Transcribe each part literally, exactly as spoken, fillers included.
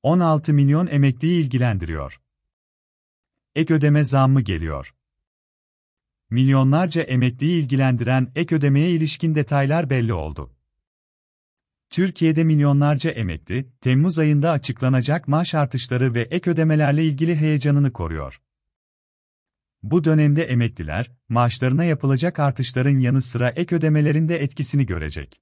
on altı milyon emekliyi ilgilendiriyor. Ek ödeme zammı geliyor. Milyonlarca emekliyi ilgilendiren ek ödemeye ilişkin detaylar belli oldu. Türkiye'de milyonlarca emekli, Temmuz ayında açıklanacak maaş artışları ve ek ödemelerle ilgili heyecanını koruyor. Bu dönemde emekliler, maaşlarına yapılacak artışların yanı sıra ek ödemelerin de etkisini görecek.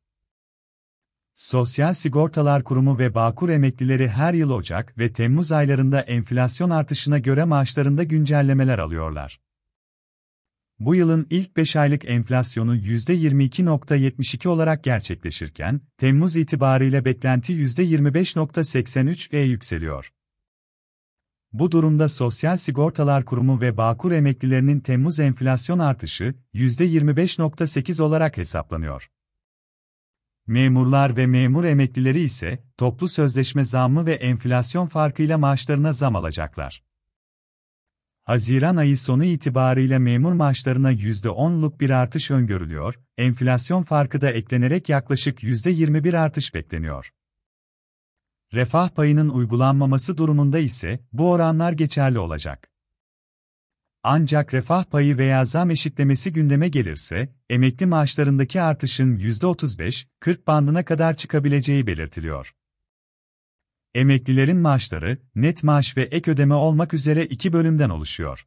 Sosyal Sigortalar Kurumu ve Bağkur emeklileri her yıl Ocak ve Temmuz aylarında enflasyon artışına göre maaşlarında güncellemeler alıyorlar. Bu yılın ilk beş aylık enflasyonu yüzde yirmi iki virgül yetmiş iki olarak gerçekleşirken, Temmuz itibariyle beklenti yüzde yirmi beş virgül seksen üçe yükseliyor. Bu durumda Sosyal Sigortalar Kurumu ve Bağkur emeklilerinin Temmuz enflasyon artışı yüzde yirmi beş virgül sekiz olarak hesaplanıyor. Memurlar ve memur emeklileri ise toplu sözleşme zammı ve enflasyon farkıyla maaşlarına zam alacaklar. Haziran ayı sonu itibariyle memur maaşlarına yüzde onluk bir artış öngörülüyor, enflasyon farkı da eklenerek yaklaşık yüzde yirmi bir artış bekleniyor. Refah payının uygulanmaması durumunda ise bu oranlar geçerli olacak. Ancak refah payı veya zam eşitlemesi gündeme gelirse, emekli maaşlarındaki artışın yüzde otuz beş kırk bandına kadar çıkabileceği belirtiliyor. Emeklilerin maaşları, net maaş ve ek ödeme olmak üzere iki bölümden oluşuyor.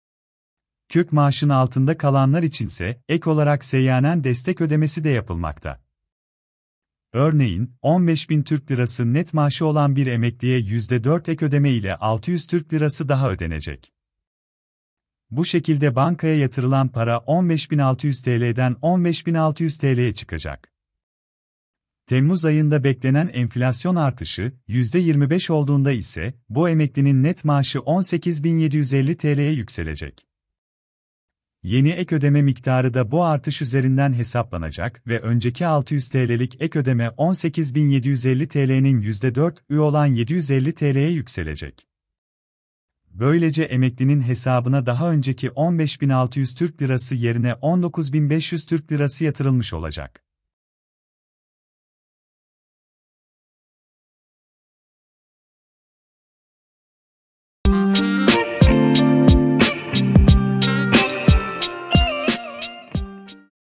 Kök maaşın altında kalanlar içinse, ek olarak seyyanen destek ödemesi de yapılmakta. Örneğin, on beş bin Türk Lirası net maaşı olan bir emekliye yüzde dört ek ödeme ile altı yüz Türk Lirası daha ödenecek. Bu şekilde bankaya yatırılan para on beş bin altı yüz TL'den on beş bin altı yüz TL'ye çıkacak. Temmuz ayında beklenen enflasyon artışı yüzde yirmi beş olduğunda ise bu emeklinin net maaşı on sekiz bin yedi yüz elli TL'ye yükselecek. Yeni ek ödeme miktarı da bu artış üzerinden hesaplanacak ve önceki altı yüz TL'lik ek ödeme on sekiz bin yedi yüz elli TL'nin yüzde dört'ü olan yedi yüz elli TL'ye yükselecek. Böylece emeklinin hesabına daha önceki on beş bin altı yüz Türk Lirası yerine on dokuz bin beş yüz Türk Lirası yatırılmış olacak.